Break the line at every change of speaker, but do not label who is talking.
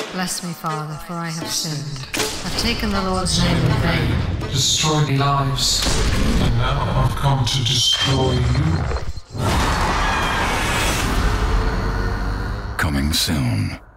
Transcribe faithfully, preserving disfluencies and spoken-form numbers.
Bless me, Father, for I have sinned. I've taken the Lord's name in vain.
Destroyed lives, and now I've come to destroy you.
Coming soon.